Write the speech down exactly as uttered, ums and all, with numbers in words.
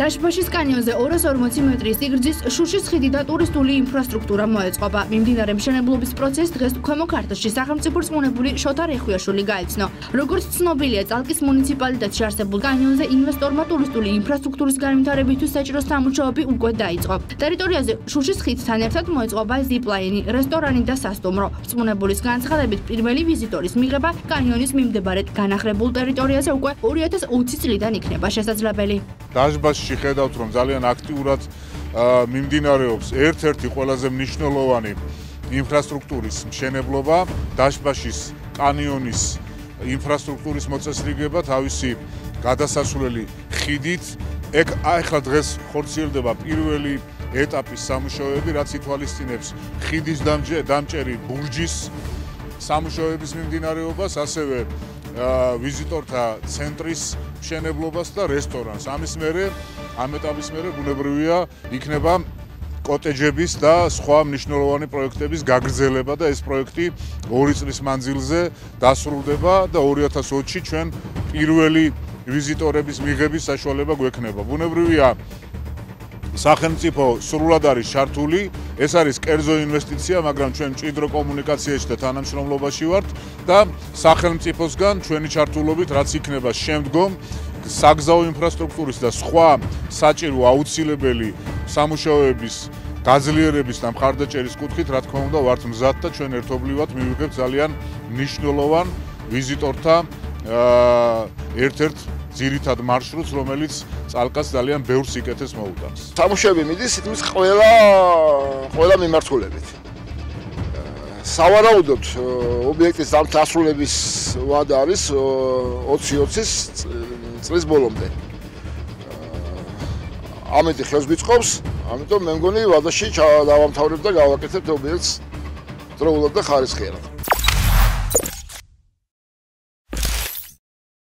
დაშბაშის კანიონზე ორას ორმოცი მეტრის სიგრძის შუშის ხიდი და ტურისტული ინფრასტრუქტურა მოეწყობა. მიმდინარე მშენებლობის პროცესს დღეს ქვემო ქართლში სახელმწიფო რწმუნებული შოთა რეხვიაშვილი გაეცნო. როგორც ცნობილია, წალკის მუნიციპალიტეტში არსებულ კანიონზე ინვესტორმა ტურისტული ინფრასტრუქტურის განვითარებისთვის საჭირო სამუშაოები უკვე დაიწყო. ტერიტორიაზე შუშის ხიდთან ერთად მოეწყობა ზიპლაინი, რესტორანი და სასტუმრო. რწმუნებულის განცხადებით, პირველი ვიზიტორის მიღება კანიონის მიმდებარედ განახლებულ ტერიტორიაზე უკვე ორი ათას ოცი წლიდან იქნება შესაძლებელი. დაშბაშში ხედავთ, რომ ძალიან აქტიურად მიმდინარეობს ერთ-ერთი ყველაზე მნიშვნელოვანი ინფრასტრუქტურის მშენებლობა, დაშბაშის კანიონის ინფრასტრუქტურის მოწესრიგება თავისი გადასასვლელი ხიდით. ეგ ახლა დღეს ხორციელდება პირველი ეტაპის სამუშაოები, რაც ითვალისწინებს ხიდის დამჭერი ბურჯის სამუშაოების მიმდინარეობას, ასევე ვიზიტორთა ცენტრის მშენებლობას და რესტორანს. ამის მერე, ამ ეტაპის მერე ბუნებრივია იქნება კოტეჯების და სხვა მნიშვნელოვანი პროექტების გაგრძელება და ეს პროექტი ორი წლის მანძილზე დასრულდება და ორი ათას ოცში ჩვენ პირველი ვიზიტორების მიღების საშუალება გვექნება. ბუნებრივია სახელმწიფო სრულად არის ჩართული, ეს არის კერძო ინვესტიცია, მაგრამ ჩვენ მჭიდრო კომუნიკაციაში და თანამშრომლობაში ვართ და სახელმწიფოსგან ჩვენი ჩართულობით რაც იქნება შემდგომ საგზაო ინფრასტრუქტურის და სხვა საჭირო აუცილებელი სამუშაოების გაძლიერების და მხარდაჭერის კუთხით, რა თქმა უნდა, ვართ მზად და ჩვენ ერთობლივად მივიღებთ ძალიან მნიშვნელოვან ვიზიტორთა ერთ-ერთ ძირითად მარშრუტს, რომელიც წალკას ძალიან ბევრ სიკეთეს მოუტანს. სამუშაოები მიდის თითქმის ყველა ყველა მიმართულებით. სავარაუდოდ ობიექტის დასრულების ვადა არის ოცი ოცის წლის ბოლომდე. ამიტომ ხელს გვიწყობს, ამიტომ მე მგონი ვადაში დავამთავრებ და გავაკეთებ ობიექტს დროულად და ხარისხიერად.